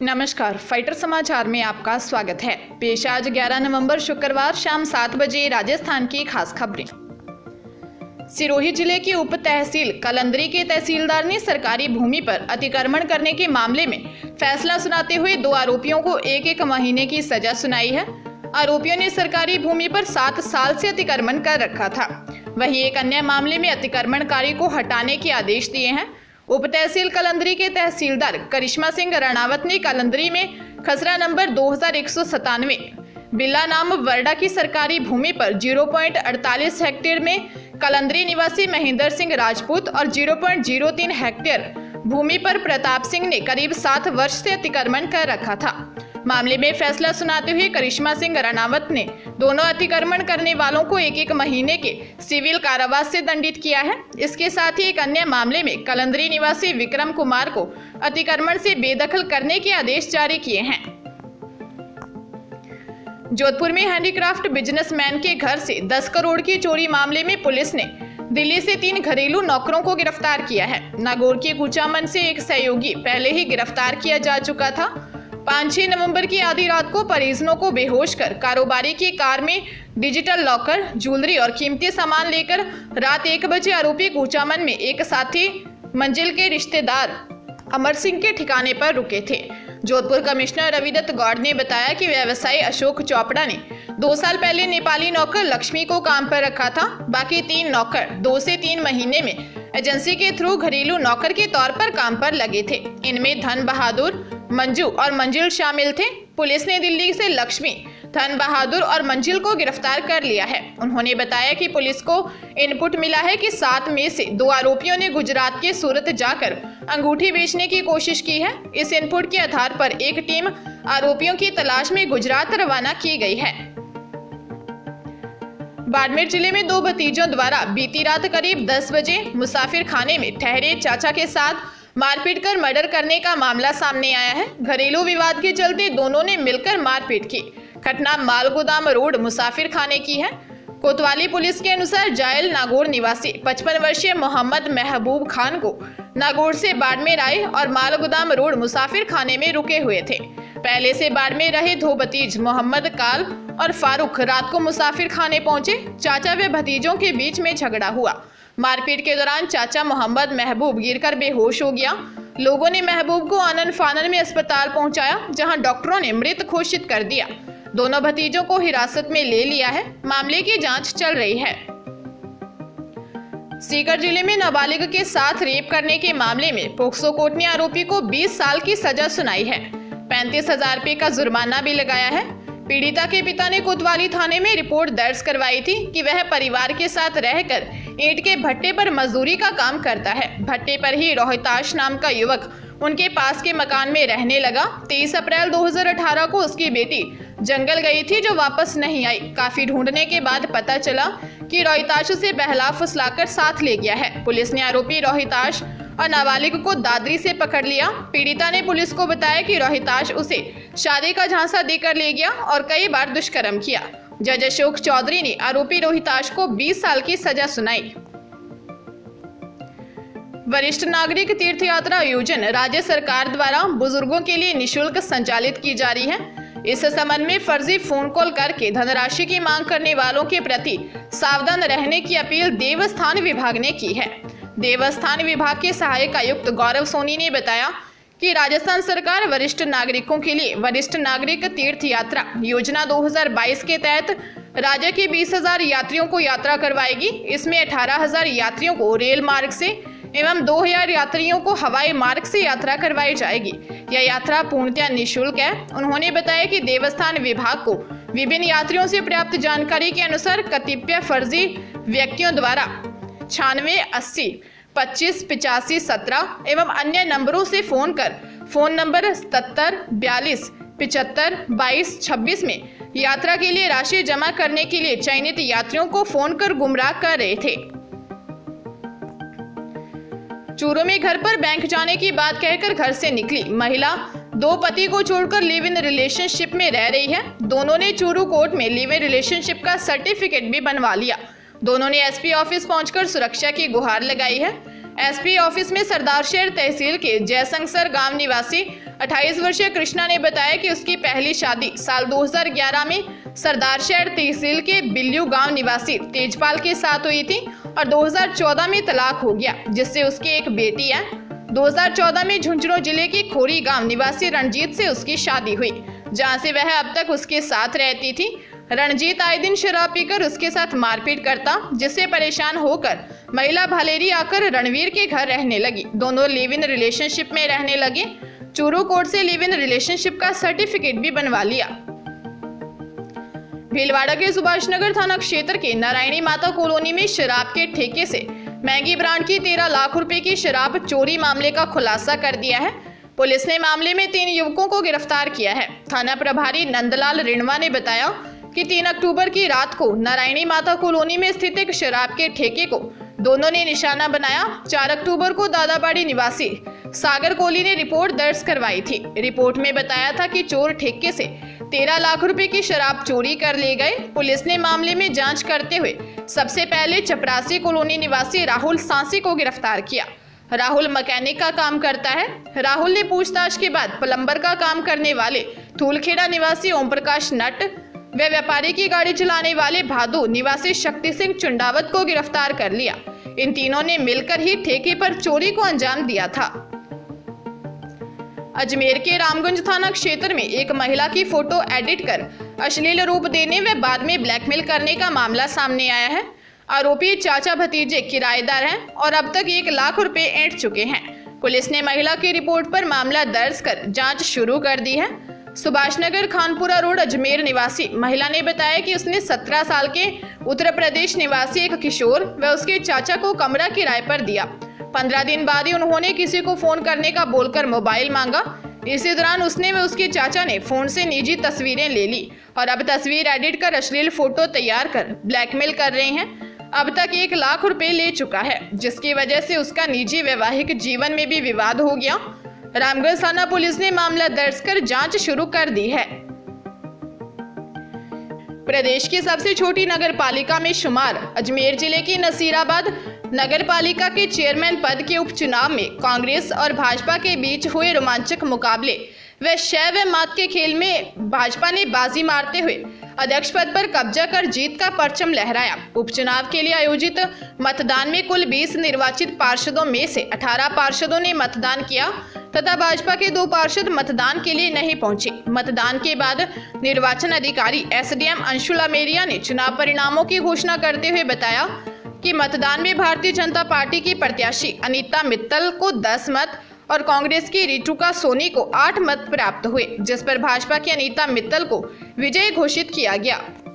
नमस्कार, फाइटर समाचार में आपका स्वागत है। पेश आज 11 नवंबर शुक्रवार शाम 7 बजे राजस्थान की खास खबरें। सिरोही जिले की उप तहसील कलंदरी के तहसीलदार ने सरकारी भूमि पर अतिक्रमण करने के मामले में फैसला सुनाते हुए 2 आरोपियों को 1-1 महीने की सजा सुनाई है। आरोपियों ने सरकारी भूमि पर 7 साल से अतिक्रमण कर रखा था। वहीं एक अन्य मामले में अतिक्रमणकारी को हटाने के आदेश दिए हैं। उप तहसील कलंदरी के तहसीलदार करिश्मा सिंह रणावत ने कलंदरी में खसरा नंबर 2197 बिल्ला नाम वर्डा की सरकारी भूमि पर 0.48 हेक्टेयर में कलंदरी निवासी महेंद्र सिंह राजपूत और 0.03 हेक्टेयर भूमि पर प्रताप सिंह ने करीब 7 वर्ष से अतिक्रमण कर रखा था। मामले में फैसला सुनाते हुए करिश्मा सिंह रणावत ने दोनों अतिक्रमण करने वालों को 1-1 महीने के सिविल कारावास से दंडित किया है। इसके साथ ही एक अन्य मामले में कलंदरी निवासी विक्रम कुमार को अतिक्रमण से बेदखल करने के आदेश जारी किए हैं। जोधपुर में हैंडीक्राफ्ट बिजनेसमैन के घर से 10 करोड़ की चोरी मामले में पुलिस ने दिल्ली से 3 घरेलू नौकरों को गिरफ्तार किया है। नागौर के कुचामन से एक सहयोगी पहले ही गिरफ्तार किया जा चुका था। 5-6 नवंबर की आधी रात को परिजनों को बेहोश कर कारोबारी की कार में डिजिटल लॉकर, ज्वेलरी और कीमती सामान लेकर रात 1 बजे आरोपी कुचामन में एक साथी मंजिल के रिश्तेदार अमर सिंह के ठिकाने पर रुके थे। जोधपुर कमिश्नर रविदत्त गौड़ ने बताया कि व्यवसायी अशोक चोपड़ा ने 2 साल पहले नेपाली नौकर लक्ष्मी को काम पर रखा था। बाकी 3 नौकर 2 से 3 महीने में एजेंसी के थ्रू घरेलू नौकर के तौर पर काम पर लगे थे। इनमें धन बहादुर, मंजू और मंजिल शामिल थे। पुलिस ने दिल्ली से लक्ष्मी, धन बहादुर और मंजिल को गिरफ्तार कर लिया है। उन्होंने बताया कि पुलिस को इनपुट मिला है कि 7 में से 2 आरोपियों ने गुजरात के सूरत जाकर अंगूठी बेचने की कोशिश की है। इस इनपुट के आधार पर एक टीम आरोपियों की तलाश में गुजरात रवाना की गई है। बाड़मेर जिले में 2 भतीजों द्वारा बीती रात करीब 10 बजे मुसाफिर खाने में ठहरे चाचा के साथ मारपीट कर मर्डर करने का मामला सामने आया है। घरेलू विवाद के चलते दोनों ने मिलकर मारपीट की। घटना मालगोदाम रोड मुसाफिर खाने की है। कोतवाली पुलिस के अनुसार जायल नागौर निवासी 55 वर्षीय मोहम्मद महबूब खान को नागौर से बाड़मेर आए और मालगोदाम रोड मुसाफिर खाने में रुके हुए थे। पहले से बाड़मेर रहे 2 भतीज मोहम्मद काल और फारूक रात को मुसाफिर खाने पहुंचे। चाचा व भतीजों के बीच में झगड़ा हुआ। मारपीट के दौरान चाचा मोहम्मद महबूब गिरकर बेहोश हो गया। लोगों ने महबूब को आनन फानन में अस्पताल पहुंचाया, जहां डॉक्टरों ने मृत घोषित कर दिया। दोनों भतीजों को हिरासत में ले लिया है। मामले की जांच चल रही है। सीकर जिले में नाबालिग के साथ रेप करने के मामले में पोक्सो कोर्ट ने आरोपी को 20 साल की सजा सुनाई है। 35,000 रुपए का जुर्माना भी लगाया है। पीड़िता के पिता ने कोतवाली थाने में रिपोर्ट दर्ज करवाई थी कि वह परिवार के साथ रहकर ईंट के भट्टे पर मजदूरी का काम करता है। भट्टे पर ही रोहिताश नाम का युवक उनके पास के मकान में रहने लगा। 23 अप्रैल 2018 को उसकी बेटी जंगल गई थी, जो वापस नहीं आई। काफी ढूंढने के बाद पता चला कि रोहिताश उसे बहला फुसलाकर साथ ले गया है। पुलिस ने आरोपी रोहिताश और नाबालिग को दादरी से पकड़ लिया। पीड़िता ने पुलिस को बताया कि रोहिताश उसे शादी का झांसा देकर ले गया और कई बार दुष्कर्म किया। जज अशोक चौधरी ने आरोपी रोहिताश को 20 साल की सजा सुनाई। वरिष्ठ नागरिक तीर्थ यात्रा आयोजन राज्य सरकार द्वारा बुजुर्गों के लिए निःशुल्क संचालित की जा रही है। इस संबंध में फर्जी फोन कॉल करके धनराशि की मांग करने वालों के प्रति सावधान रहने की अपील देवस्थान विभाग ने की है। देवस्थान विभाग के सहायक आयुक्त गौरव सोनी ने बताया कि राजस्थान सरकार वरिष्ठ नागरिकों के लिए वरिष्ठ नागरिक तीर्थ यात्रा योजना 2022 के तहत राज्य के 20,000 यात्रियों को यात्रा करवाएगी। इसमें 18,000 यात्रियों को रेल मार्ग से एवं 2,000 यात्रियों को हवाई मार्ग से यात्रा करवाई जाएगी। यह यात्रा पूर्णतः निःशुल्क है। उन्होंने बताया कि देवस्थान विभाग को विभिन्न यात्रियों से प्राप्त जानकारी के अनुसार कतिपय फर्जी व्यक्तियों द्वारा 96 80 25 85 17 एवं अन्य नंबरों से फोन कर फोन नंबर 77 42 75 22 26 में यात्रा के लिए राशि जमा करने के लिए चयनित यात्रियों को फोन कर गुमराह कर रहे थे। चूरू में घर पर बैंक जाने की बात कहकर घर से निकली महिला 2 पति को छोड़कर लिव इन रिलेशनशिप में रह रही है। दोनों ने चूरू कोर्ट में लिव इन रिलेशनशिप का सर्टिफिकेट भी बनवा लिया। दोनों ने एसपी ऑफिस पहुंचकर सुरक्षा की गुहार लगाई है। एसपी ऑफिस में सरदारशहर तहसील के जयशंकर गांव निवासी 28 वर्षीय कृष्णा ने बताया कि उसकी पहली शादी साल 2011 में सरदारशहर तहसील के बिल्लू गांव निवासी तेजपाल के साथ हुई थी और 2014 में तलाक हो गया, जिससे उसकी एक बेटी है। 2014 में झुंझुनू जिले के खोरी गांव निवासी रणजीत से उसकी शादी हुई, जहां से वह अब तक उसके साथ रहती थी। रणजीत आए दिन शराब पीकर उसके साथ मारपीट करता, जिससे परेशान होकर महिला भालेरी आकर रणवीर के घर रहने लगी। दोनों लिव इन रिलेशनशिप में रहने लगे। चूरू कोर्ट से लिव इन रिलेशनशिप का सर्टिफिकेट भी बनवा लिया। भीलवाड़ा के सुभाष नगर थाना क्षेत्र के नारायणी माता कॉलोनी में शराब के ठेके से महंगी ब्रांड की 13 लाख रुपए की शराब चोरी मामले का खुलासा कर दिया है। पुलिस ने मामले में 3 युवकों को गिरफ्तार किया है। थाना प्रभारी नंदलाल रिणवा ने बताया कि 3 अक्टूबर की रात को नारायणी माता कॉलोनी में स्थित एक शराब के ठेके को दोनों ने निशाना बनाया। 4 अक्टूबर को दादाबाड़ी निवासी सागर कोहली ने रिपोर्ट दर्ज करवाई थी। रिपोर्ट में बताया था कि चोर ठेके से 13 लाख रुपए की शराब चोरी कर ले गए। पुलिस ने मामले में जांच करते हुए सबसे पहले चपरासी कॉलोनी निवासी राहुल सांसी को गिरफ्तार किया। राहुल मैकेनिक का काम करता है। राहुल ने पूछताछ के बाद प्लम्बर का काम करने वाले थूलखेड़ा निवासी ओम प्रकाश नट व व्यापारी की गाड़ी चलाने वाले भादू निवासी शक्ति सिंह चुंडावत को गिरफ्तार कर लिया। इन तीनों ने मिलकर ही ठेके पर चोरी को अंजाम दिया था। अजमेर के रामगंज थाना क्षेत्र में एक महिला की फोटो एडिट कर अश्लील रूप देने व बाद में ब्लैकमेल करने का मामला सामने आया है। आरोपी चाचा भतीजे किराएदार हैं और अब तक 1 लाख रुपए ऐंठ चुके हैं। पुलिस ने महिला की रिपोर्ट पर मामला दर्ज कर जांच शुरू कर दी है। सुभाष नगर खानपुरा रोड अजमेर निवासी महिला ने बताया कि उसने 17 साल के उत्तर प्रदेश निवासी एक किशोर व उसके चाचा को कमरा किराए पर दिया। 15 दिन बाद ही उन्होंने किसी को फोन करने का बोलकर मोबाइल मांगा। इसी दौरान उसने व उसके चाचा ने फोन से निजी तस्वीरें ले ली और अब तस्वीर एडिट कर अश्लील फोटो तैयार कर ब्लैकमेल कर रहे हैं। अब तक 1 लाख रुपए ले चुका है, जिसकी वजह से उसका निजी वैवाहिक जीवन में भी विवाद हो गया। रामगंज थाना पुलिस ने मामला दर्ज कर जांच शुरू कर दी है। प्रदेश की सबसे छोटी नगर पालिका में शुमार अजमेर जिले की नसीराबाद नगर पालिका के चेयरमैन पद के उपचुनाव में कांग्रेस और भाजपा के बीच हुए रोमांचक मुकाबले व शय व मात के खेल में भाजपा ने बाजी मारते हुए अध्यक्ष पद पर कब्जा कर जीत का परचम लहराया। उपचुनाव के लिए आयोजित मतदान में कुल 20 निर्वाचित पार्षदों में से 18 पार्षदों ने मतदान किया तथा भाजपा के 2 पार्षद मतदान के लिए नहीं पहुंचे। मतदान के बाद निर्वाचन अधिकारी एसडीएम अंशुला मेरिया ने चुनाव परिणामों की घोषणा करते हुए बताया कि मतदान में भारतीय जनता पार्टी की प्रत्याशी अनीता मित्तल को 10 मत और कांग्रेस की रितुका सोनी को 8 मत प्राप्त हुए, जिस पर भाजपा की अनीता मित्तल को विजयी घोषित किया गया।